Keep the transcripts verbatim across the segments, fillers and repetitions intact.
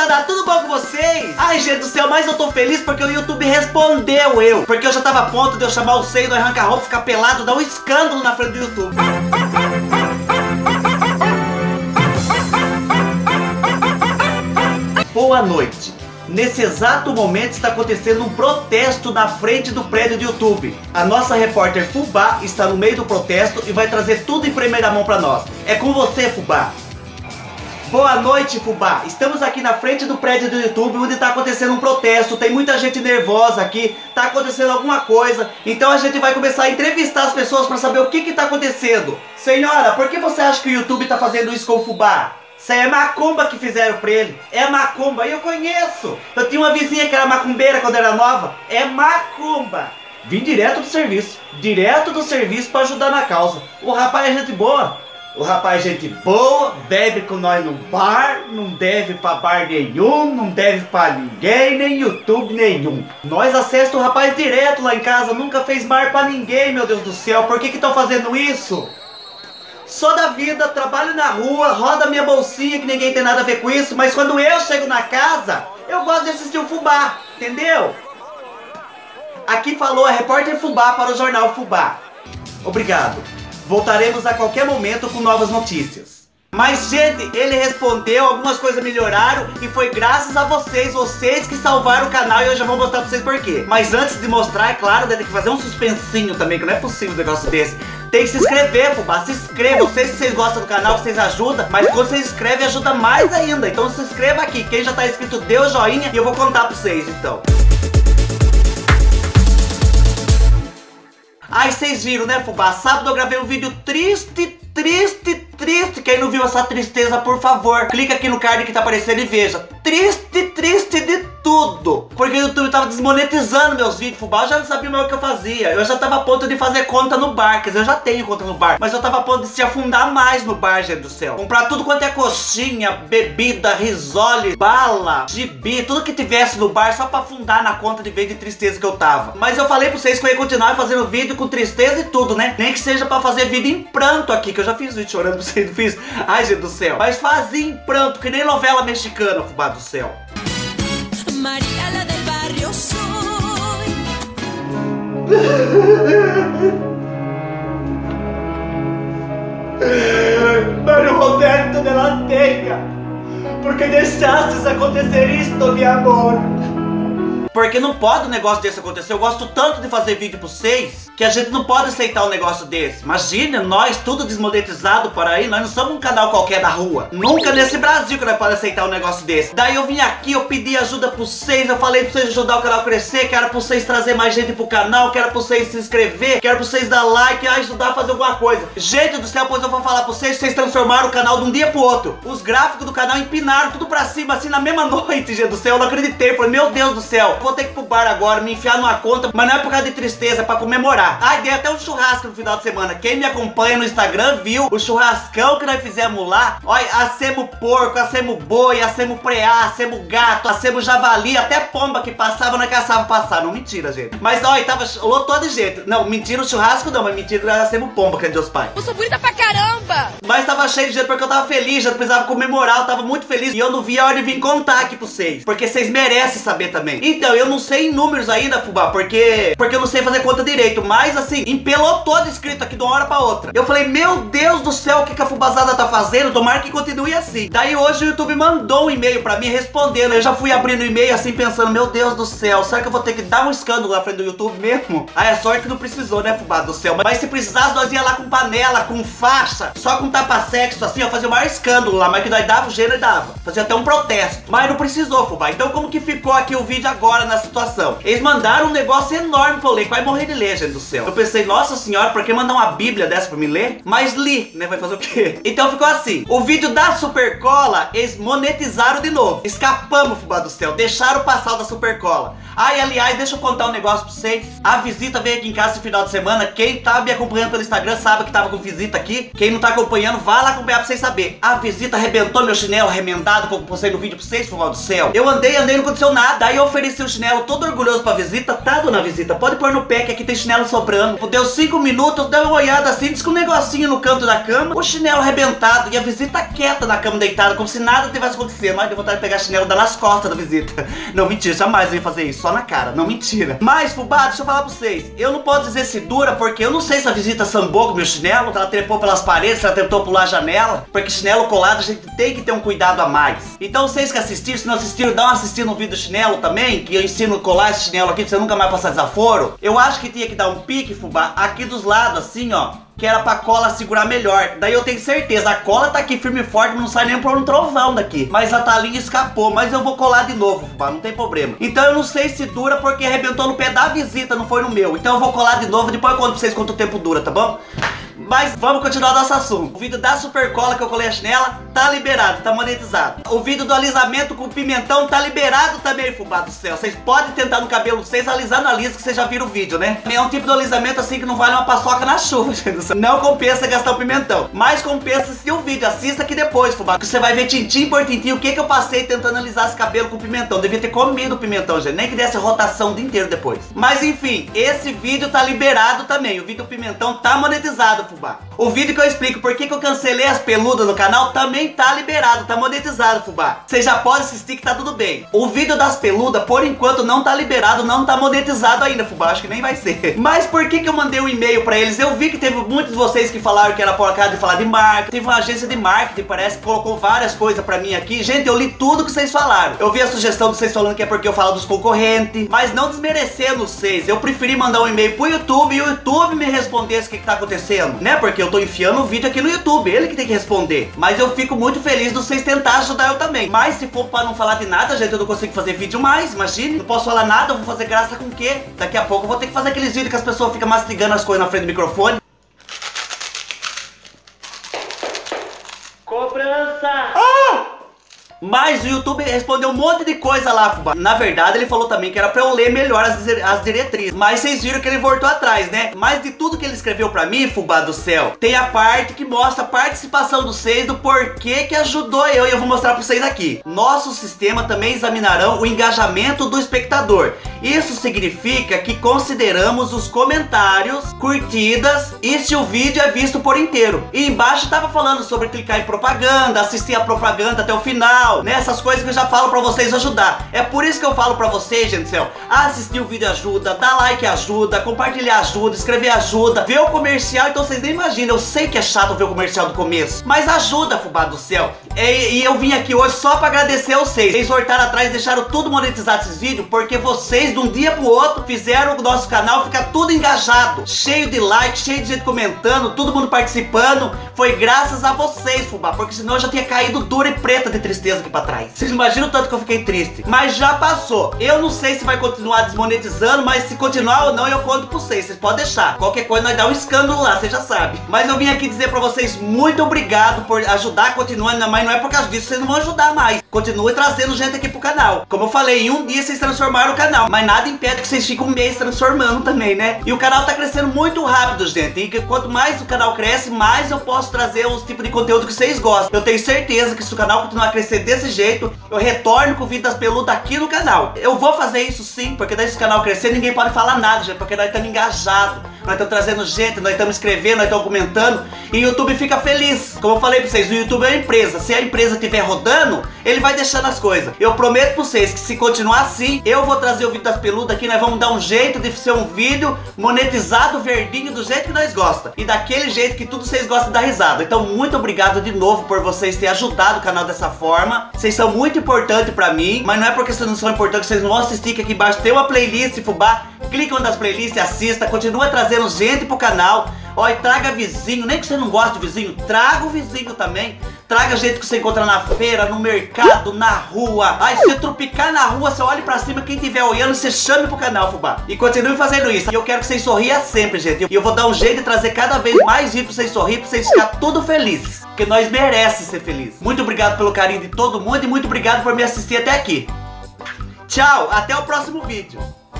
moçada, tudo bom com vocês? Ai, gente do céu, mas eu tô feliz porque o YouTube respondeu eu. Porque eu já tava a ponto de eu chamar o Seio do Arranca-Roupa, ficar pelado, dar um escândalo na frente do YouTube. Boa noite. Nesse exato momento está acontecendo um protesto na frente do prédio do YouTube. A nossa repórter Fubá está no meio do protesto e vai trazer tudo em primeira mão pra nós. É com você, Fubá. Boa noite, Fubá. Estamos aqui na frente do prédio do YouTube, onde está acontecendo um protesto. Tem muita gente nervosa aqui, está acontecendo alguma coisa. Então a gente vai começar a entrevistar as pessoas para saber o que está acontecendo. Senhora, por que você acha que o YouTube está fazendo isso com o Fubá? Isso aí é macumba que fizeram pra ele. É macumba, eu conheço. Eu tinha uma vizinha que era macumbeira quando era nova. É macumba. Vim direto do serviço. Direto do serviço pra ajudar na causa. O rapaz é gente boa. O rapaz é gente boa, bebe com nós no bar, não deve pra bar nenhum, não deve pra ninguém, nem YouTube nenhum. Nós acessamos o rapaz direto lá em casa, nunca fez bar pra ninguém, meu Deus do céu. Por que que estão fazendo isso? Sou da vida, trabalho na rua, roda minha bolsinha que ninguém tem nada a ver com isso, mas quando eu chego na casa, eu gosto de assistir o Fubá, entendeu? Aqui falou a repórter Fubá para o jornal Fubá. Obrigado. Voltaremos a qualquer momento com novas notícias. Mas, gente, ele respondeu, algumas coisas melhoraram e foi graças a vocês, vocês que salvaram o canal e eu já vou mostrar pra vocês por quê. Mas antes de mostrar, é claro, tem que fazer um suspensinho também, que não é possível um negócio desse. Tem que se inscrever, Fubá, se inscreva. Eu sei que vocês gostam do canal, vocês ajudam, mas quando vocês se inscrevem ajuda mais ainda. Então se inscreva aqui, quem já tá inscrito dê o joinha e eu vou contar pra vocês, então. Aí vocês viram, né, Fubá? Sábado eu gravei um vídeo triste, triste, triste. Quem não viu essa tristeza, por favor, clica aqui no card que tá aparecendo e veja. Triste, triste de tudo. Porque o YouTube tava desmonetizando meus vídeos, Fubá. Eu já não sabia mais o que eu fazia. Eu já tava a ponto de fazer conta no bar. Quer dizer, eu já tenho conta no bar, mas eu tava a ponto de se afundar mais no bar, gente do céu. Comprar tudo quanto é coxinha, bebida, risole, bala, gibi, tudo que tivesse no bar, só pra afundar na conta de vez de tristeza que eu tava. Mas eu falei pra vocês que eu ia continuar fazendo vídeo com tristeza e tudo, né? Nem que seja pra fazer vídeo em pranto aqui, que eu já fiz vídeo chorando pra vocês, não fiz? Ai, gente do céu. Mas fazia em pranto, que nem novela mexicana, Fubá do céu. Maria la del barrio soy. Mário Roberto de la Tenha, por que deixastes acontecer isto, meu amor? Porque não pode um negócio desse acontecer. Eu gosto tanto de fazer vídeo pra vocês que a gente não pode aceitar um negócio desse. Imagina, nós, tudo desmonetizado por aí, nós não somos um canal qualquer da rua. Nunca nesse Brasil que nós podemos aceitar um negócio desse. Daí eu vim aqui, eu pedi ajuda pra vocês, eu falei pra vocês ajudar o canal a crescer, que era pra vocês trazer mais gente pro canal, que era pra vocês se inscrever, que era pra vocês dar like, ajudar a fazer alguma coisa. Gente do céu, pois eu vou falar pra vocês, vocês transformaram o canal de um dia pro outro. Os gráficos do canal empinaram tudo pra cima, assim, na mesma noite, gente do céu. Eu não acreditei, falei, meu Deus do céu, vou ter que ir pro bar agora, me enfiar numa conta, mas não é por causa de tristeza, é pra comemorar. Ai, dei até um churrasco no final de semana. Quem me acompanha no Instagram viu o churrascão que nós fizemos lá. Olha, assemos porco, assemos boi, assemos preá, assemos gato, assemos javali, até pomba que passava, nós caçava passar. Não, mentira, gente. Mas olha, tava lotou de jeito. Não, mentira o churrasco não, mas mentira nós assemos pomba, que é Deus Pai. Eu sou bonita pra caramba! Mas tava cheio de jeito porque eu tava feliz, já precisava comemorar, eu tava muito feliz. E eu não vi a hora de vir contar aqui pra vocês, porque vocês merecem saber também. Então, eu não sei em números ainda, Fubá, porque porque eu não sei fazer conta direito, mas assim, empelotou de inscrito aqui de uma hora pra outra. Eu falei, meu Deus do céu, o que, que a Fubazada tá fazendo? Tomara que continue assim. Daí hoje o YouTube mandou um e-mail pra mim respondendo. Eu já fui abrindo o e-mail assim pensando, meu Deus do céu, será que eu vou ter que dar um escândalo na frente do YouTube mesmo? Ah, é sorte que não precisou, né, Fubá do céu? Mas se precisasse, nós ia lá com panela, com faixa, só com tapa-sexo, assim, ó, fazer o maior escândalo lá, mas que nós dava o gênero e dava. Fazia até um protesto. Mas não precisou, Fubá. Então como que ficou aqui o vídeo agora na situação? Eles mandaram um negócio enorme pra eu ler, que vai morrer de ler, gente do céu. Eu pensei, nossa senhora, por que mandar uma bíblia dessa pra me ler? Mas li, né? Vai fazer o quê? Então ficou assim. O vídeo da Supercola, eles monetizaram de novo. Escapamos, Fubá do céu. Deixaram passar o da Supercola. Ai, aliás, deixa eu contar um negócio pra vocês. A visita veio aqui em casa esse final de semana. Quem tá me acompanhando pelo Instagram sabe que tava com visita aqui. Quem não tá acompanhando, vá lá acompanhar pra vocês saberem. A visita arrebentou meu chinelo remendado, como eu postei no vídeo pra vocês, Fubá do céu. Eu andei, andei, não aconteceu nada. Aí eu ofereci o chinelo todo orgulhoso pra visita. Tá, dona visita, pode pôr no pé que aqui tem chinelo sobrando. Deu cinco minutos, deu uma olhada assim, diz que um negocinho no canto da cama, o chinelo arrebentado e a visita quieta na cama deitada, como se nada tivesse acontecido. Mas deu vontade de pegar chinelo e dar nas costas da visita. Não, mentira, jamais eu ia fazer isso, só na cara, não, mentira. Mas, fubá, deixa eu falar pra vocês, eu não posso dizer se dura, porque eu não sei se a visita sambou com meu chinelo, se ela trepou pelas paredes, se ela tentou pular a janela, porque chinelo colado a gente tem que ter um cuidado a mais. Então vocês que assistiram, se não assistiram, dá uma assistida no vídeo do chinelo também, que eu ensino a colar esse chinelo aqui pra você nunca mais passar desaforo. Eu acho que tinha que dar um pique, fubá, aqui dos lados, assim, ó, que era pra cola segurar melhor. Daí eu tenho certeza, a cola tá aqui firme e forte, não sai nem por um trovão daqui. Mas a talinha escapou, mas eu vou colar de novo, fubá, não tem problema. Então eu não sei se dura porque arrebentou no pé da visita, não foi no meu. Então eu vou colar de novo, depois eu conto pra vocês quanto tempo dura, tá bom? Mas vamos continuar nosso assunto. O vídeo da super cola que eu colei a chinela tá liberado, tá monetizado. O vídeo do alisamento com pimentão tá liberado também, fubá do céu. Vocês podem tentar no cabelo de vocês alisar na lisa, que vocês já viram o vídeo, né? É um tipo de alisamento assim que não vale uma paçoca na chuva, gente. Não compensa gastar o pimentão, mas compensa assistir o vídeo. Assista aqui depois, fubá, que você vai ver tintim por tintim o que que eu passei tentando alisar esse cabelo com pimentão. Devia ter comido o pimentão, gente, nem que desse rotação o dia inteiro depois. Mas enfim, esse vídeo tá liberado também. O vídeo do pimentão tá monetizado, fubá. O vídeo que eu explico por que que eu cancelei as peludas no canal também tá liberado, tá monetizado, fubá. Você já pode assistir que tá tudo bem. O vídeo das peludas, por enquanto, não tá liberado, não tá monetizado ainda, fubá. Acho que nem vai ser. Mas por que que eu mandei um e-mail pra eles? Eu vi que teve muitos de vocês que falaram que era por causa de falar de marketing. Teve uma agência de marketing, parece que colocou várias coisas pra mim aqui. Gente, eu li tudo que vocês falaram. Eu vi a sugestão de vocês falando que é porque eu falo dos concorrentes. Mas não desmerecendo vocês, eu preferi mandar um e-mail pro YouTube e o YouTube me respondesse o que que tá acontecendo, né? Porque eu tô enfiando o vídeo aqui no YouTube, ele que tem que responder. Mas eu fico muito feliz de vocês tentarem ajudar eu também. Mas se for pra não falar de nada, gente, eu não consigo fazer vídeo mais, imagine. Não posso falar nada, eu vou fazer graça com o quê? Daqui a pouco eu vou ter que fazer aqueles vídeos que as pessoas ficam mastigando as coisas na frente do microfone. Cobrança! Ah! Mas o YouTube respondeu um monte de coisa lá, fubá. Na verdade, ele falou também que era pra eu ler melhor as, as diretrizes. Mas vocês viram que ele voltou atrás, né? Mas de tudo que ele escreveu pra mim, fubá do céu, tem a parte que mostra a participação de vocês, do porquê que ajudou eu. E eu vou mostrar pra vocês aqui. Nosso sistema também examinarão o engajamento do espectador. Isso significa que consideramos os comentários, curtidas e se o vídeo é visto por inteiro. E embaixo tava falando sobre clicar em propaganda, assistir a propaganda até o final, né? Essas coisas que eu já falo pra vocês ajudar. É por isso que eu falo pra vocês, gente do céu, assistir o vídeo ajuda, dar like ajuda, compartilhar ajuda, escrever ajuda, ver o comercial. Então vocês nem imaginam, eu sei que é chato ver o comercial do começo, mas ajuda, fubá do céu. E, e eu vim aqui hoje só pra agradecer a vocês. Vocês voltaram atrás e deixaram tudo monetizado esses vídeos, porque vocês de um dia pro outro fizeram o nosso canal ficar tudo engajado, cheio de like, cheio de gente comentando, todo mundo participando. Foi graças a vocês, fubá, porque senão eu já tinha caído dura e preta de tristeza aqui pra trás. Vocês imaginam o tanto que eu fiquei triste. Mas já passou. Eu não sei se vai continuar desmonetizando, mas se continuar ou não, eu conto pra vocês. Vocês podem deixar. Qualquer coisa nós dá um escândalo lá, vocês já sabem. Mas eu vim aqui dizer pra vocês muito obrigado por ajudar, continuando. Mas não é por causa disso, vocês não vão ajudar mais. Continue trazendo gente aqui pro canal. Como eu falei, em um dia vocês transformaram o canal, mas nada impede que vocês fiquem um mês transformando também, né? E o canal tá crescendo muito rápido, gente. E quanto mais o canal cresce, mais eu posso trazer os tipos de conteúdo que vocês gostam. Eu tenho certeza que se o canal continuar a crescer desse jeito, eu retorno com o vídeo das peludas aqui no canal. Eu vou fazer isso sim, porque daí se o canal crescer, ninguém pode falar nada, gente, porque nós estamos engajados. Nós estamos trazendo gente, nós estamos escrevendo, nós estamos comentando. E o YouTube fica feliz. Como eu falei pra vocês, o YouTube é uma empresa. Se a empresa estiver rodando, ele vai deixando as coisas. Eu prometo pra vocês que se continuar assim, eu vou trazer o vídeo das peludas aqui. Nós vamos dar um jeito de ser um vídeo monetizado, verdinho, do jeito que nós gostamos. E daquele jeito que tudo vocês gostam de dar risada. Então muito obrigado de novo por vocês terem ajudado o canal dessa forma. Vocês são muito importantes pra mim. Mas não é porque vocês não são importantes que vocês não vão assistir, que aqui embaixo tem uma playlist, fubá. Clique em uma das playlists e assista. Continua trazendo gente pro canal. Ó, e traga vizinho, nem que você não goste de vizinho, traga o vizinho também. Traga gente que você encontra na feira, no mercado, na rua. Aí se você tropicar na rua, você olha pra cima, quem tiver olhando, você chame pro canal, fubá. E continue fazendo isso. E eu quero que vocês sorriam sempre, gente. E eu vou dar um jeito de trazer cada vez mais vídeos pra vocês sorrirem, pra vocês ficarem tudo felizes. Porque nós merecemos ser felizes. Muito obrigado pelo carinho de todo mundo e muito obrigado por me assistir até aqui. Tchau, até o próximo vídeo.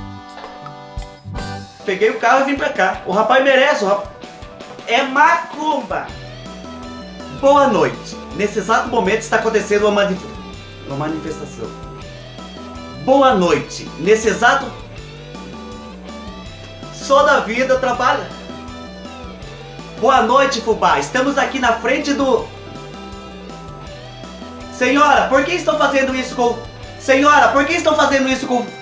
Peguei o carro e vim pra cá. O rapaz merece, o rapaz... É macumba. Boa noite. Nesse exato momento está acontecendo uma, manif... uma manifestação. Boa noite. Nesse exato... Sou da vida, trabalho. Boa noite, fubá. Estamos aqui na frente do... Senhora, por que estão fazendo isso com... Senhora, por que estão fazendo isso com...